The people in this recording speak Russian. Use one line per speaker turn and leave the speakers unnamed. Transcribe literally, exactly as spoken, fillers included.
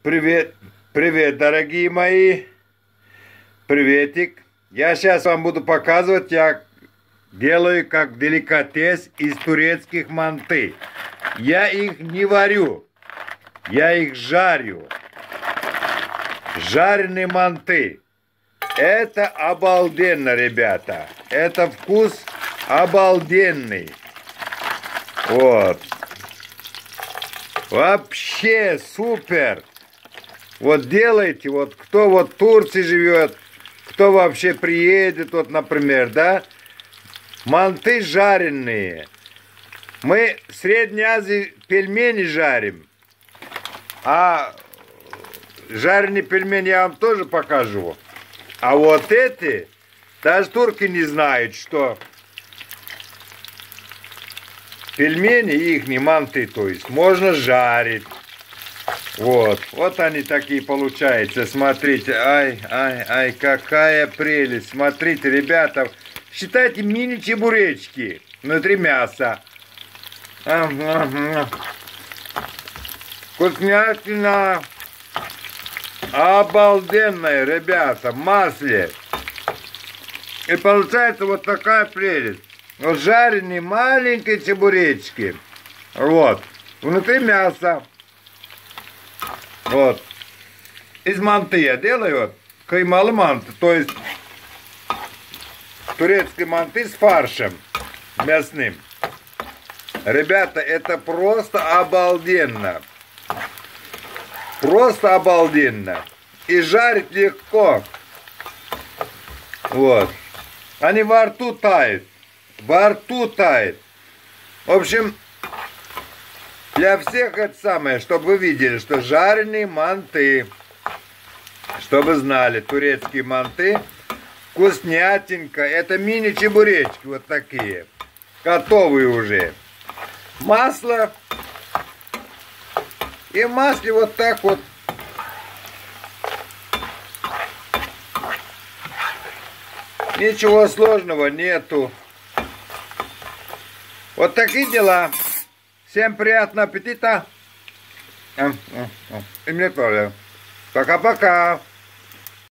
Привет, привет, дорогие мои. Приветик. Я сейчас вам буду показывать, я делаю как деликатес из турецких манты. Я их не варю, я их жарю. Жареные манты. Это обалденно, ребята. Это вкус обалденный. Вот. Вообще супер. Вот делайте, вот кто вот в Турции живет, кто вообще приедет, вот, например, да, манты жареные. Мы в Средней Азии пельмени жарим, а жареные пельмени я вам тоже покажу. А вот эти, даже турки не знают, что пельмени, их не манты, то есть можно жарить. Вот, вот они такие получаются, смотрите, ай, ай, ай, какая прелесть, смотрите, ребята, считайте мини-чебуречки, внутри мяса. Вкуснятина, обалденная, ребята, в масле. И получается вот такая прелесть, вот жареные маленькие чебуречки, вот, внутри мяса. Вот. Из манты я делаю. Каймалы манты. То есть турецкие манты с фаршем мясным. Ребята, это просто обалденно. Просто обалденно. И жарить легко. Вот. Они во рту тают. Во рту тают. В общем... Для всех это самое, чтобы вы видели, что жареные манты, чтобы знали, турецкие манты, вкуснятинка, это мини-чебуречки вот такие, готовые уже. Масло, и в масле вот так вот. Ничего сложного нету. Вот такие дела. Всем приятного аппетита. И мне тоже. Пока-пока.